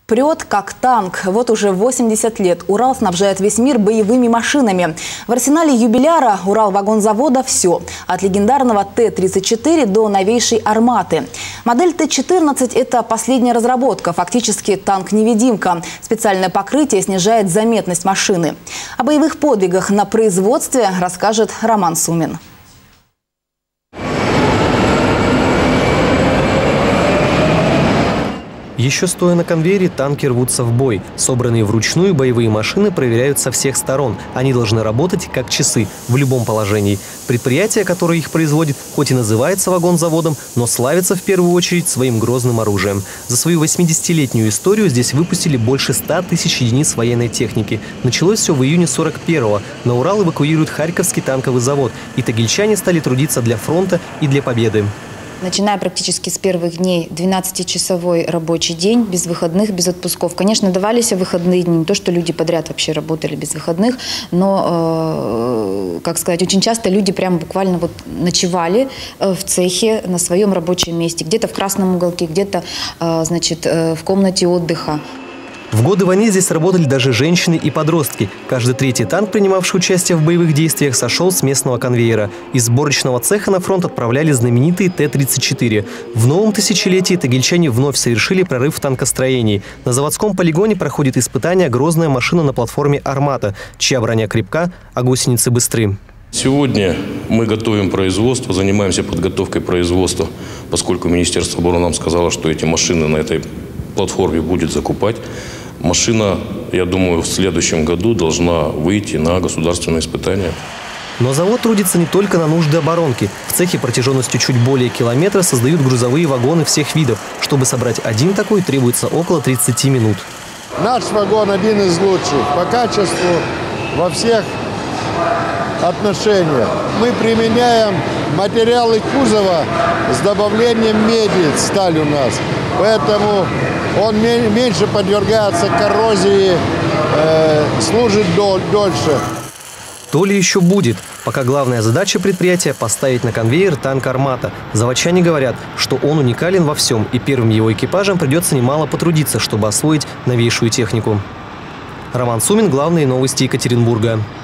Прет как танк. Вот уже 80 лет Урал снабжает весь мир боевыми машинами. В арсенале юбиляра Уралвагонзавода все. От легендарного Т-34 до новейшей «Арматы». Модель Т-14 – это последняя разработка, фактически танк-невидимка. Специальное покрытие снижает заметность машины. О боевых подвигах на производстве расскажет Роман Сумин. Еще стоя на конвейере, танки рвутся в бой. Собранные вручную боевые машины проверяют со всех сторон. Они должны работать как часы, в любом положении. Предприятие, которое их производит, хоть и называется вагонзаводом, но славится в первую очередь своим грозным оружием. За свою 80-летнюю историю здесь выпустили больше 100 тысяч единиц военной техники. Началось все в июне 41-го. На Урал эвакуируют Харьковский танковый завод. И тагильчане стали трудиться для фронта и для победы. Начиная практически с первых дней, 12-часовой рабочий день, без выходных, без отпусков. Конечно, давались выходные дни, не то, что люди подряд вообще работали без выходных, но, как сказать, очень часто люди прям буквально вот ночевали в цехе на своем рабочем месте. Где-то в красном уголке, где-то, значит, в комнате отдыха. В годы войны здесь работали даже женщины и подростки. Каждый третий танк, принимавший участие в боевых действиях, сошел с местного конвейера. Из сборочного цеха на фронт отправляли знаменитые Т-34. В новом тысячелетии тагильчане вновь совершили прорыв в танкостроении. На заводском полигоне проходит испытание грозная машина на платформе «Армата», чья броня крепка, а гусеницы быстры. Сегодня мы готовим производство, занимаемся подготовкой производства, поскольку Министерство обороны нам сказало, что эти машины на этой платформе будет закупать. Машина, я думаю, в следующем году должна выйти на государственное испытание. Но завод трудится не только на нужды оборонки. В цехе протяженностью чуть более километра создают грузовые вагоны всех видов. Чтобы собрать один такой, требуется около 30 минут. Наш вагон один из лучших по качеству во всех отношениях. Мы применяем материалы кузова с добавлением меди, сталь у нас. Поэтому он меньше подвергается коррозии, служит дольше. То ли еще будет. Пока главная задача предприятия – поставить на конвейер танк «Армата». Заводчане говорят, что он уникален во всем, и первым его экипажам придется немало потрудиться, чтобы освоить новейшую технику. Роман Сумин, главные новости Екатеринбурга.